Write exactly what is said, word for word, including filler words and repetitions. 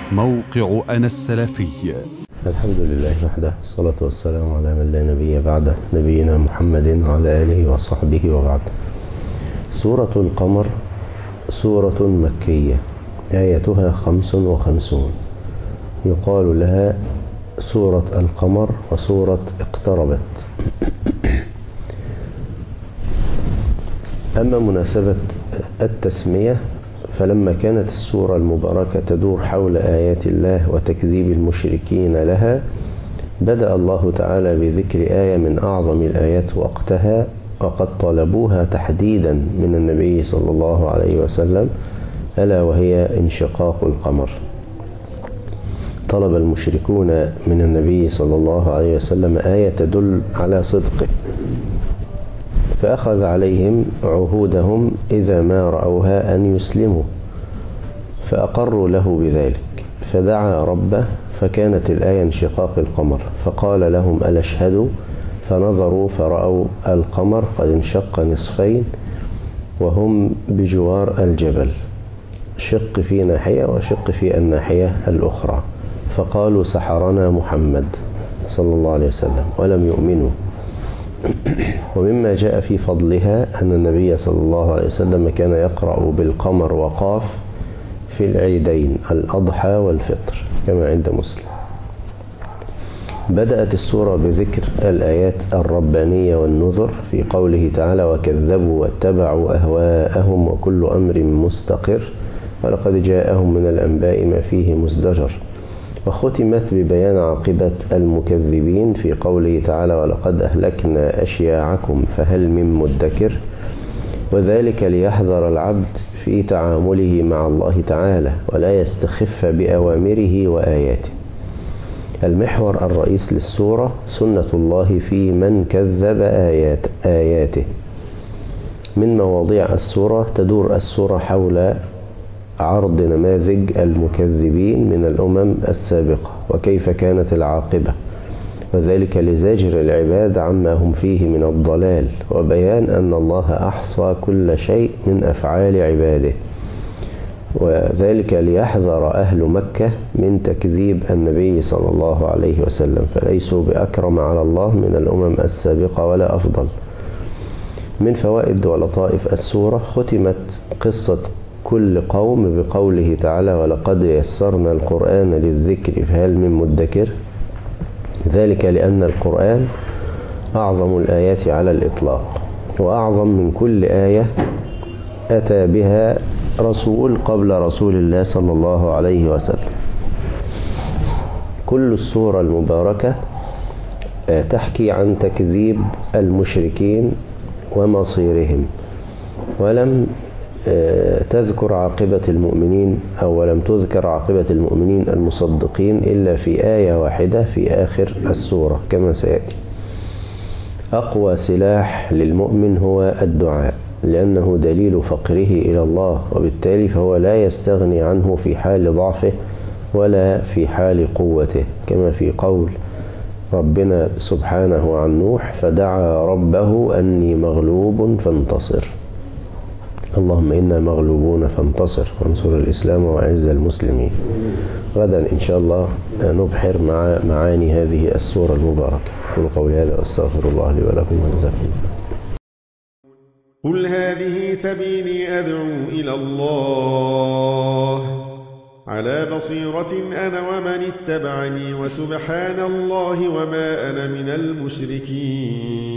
موقع أنا السلفي. الحمد لله وحده، الصلاة والسلام على من لا نبي بعده، نبينا محمد وعلى آله وصحبه وبعد. سورة القمر سورة مكية، آيتها خمس وخمسون، يقال لها سورة القمر وسورة اقتربت. أما مناسبة التسمية فلما كانت السورة المباركة تدور حول آيات الله وتكذيب المشركين لها، بدأ الله تعالى بذكر آية من أعظم الآيات وقتها، وقد طلبوها تحديدا من النبي صلى الله عليه وسلم، ألا وهي انشقاق القمر. طلب المشركون من النبي صلى الله عليه وسلم آية تدل على صدقه، فأخذ عليهم عهودهم إذا ما رأوها أن يسلموا، فأقروا له بذلك، فدعا ربه فكانت الآية انشقاق القمر، فقال لهم ألا اشهدوا؟ فنظروا فرأوا القمر قد انشق نصفين وهم بجوار الجبل، شق في ناحية وشق في الناحية الأخرى، فقالوا سحرنا محمد صلى الله عليه وسلم ولم يؤمنوا. ومما جاء في فضلها أن النبي صلى الله عليه وسلم كان يقرأ بالقمر وقاف في العيدين الأضحى والفطر كما عند مسلم. بدأت السورة بذكر الآيات الربانية والنذر في قوله تعالى وكذبوا واتبعوا أهواءهم وكل أمر مستقر ولقد جاءهم من الأنباء ما فيه مزدجر. وختمت ببيان عاقبة المكذبين في قوله تعالى ولقد أهلكنا أشياعكم فهل من مدكر، وذلك ليحذر العبد في تعامله مع الله تعالى ولا يستخف بأوامره وآياته. المحور الرئيس للسورة سنة الله في من كذب آيات آياته. من مواضيع السورة تدور السورة حول عرض نماذج المكذبين من الأمم السابقة وكيف كانت العاقبة، وذلك لزجر العباد عما هم فيه من الضلال، وبيان أن الله أحصى كل شيء من أفعال عباده، وذلك ليحذر أهل مكة من تكذيب النبي صلى الله عليه وسلم، فليسوا بأكرم على الله من الأمم السابقة ولا أفضل. من فوائد ولطائف السورة ختمت قصة كل قوم بقوله تعالى ولقد يسرنا القرآن للذكر فهل من مدكر، ذلك لأن القرآن أعظم الآيات على الإطلاق، وأعظم من كل آية أتى بها رسول قبل رسول الله صلى الله عليه وسلم. كل السورة المباركة تحكي عن تكذيب المشركين ومصيرهم، ولم تذكر عاقبة المؤمنين أو لم تذكر عاقبة المؤمنين المصدقين إلا في آية واحدة في آخر السورة كما سيأتي. أقوى سلاح للمؤمن هو الدعاء، لأنه دليل فقره إلى الله، وبالتالي فهو لا يستغني عنه في حال ضعفه ولا في حال قوته، كما في قول ربنا سبحانه عن نوح فدعا ربه أني مغلوب فانتصر. اللهم إنا مغلوبون فانتصر وانصر الإسلام وأعز المسلمين. غدا إن شاء الله نبحر مع معاني هذه السورة المباركة. قل قولي هذا واستغفر الله لي ولكم وجزاكم الله. قل هذه سبيلي أدعو إلى الله على بصيرة أنا ومن اتبعني وسبحان الله وما أنا من المشركين.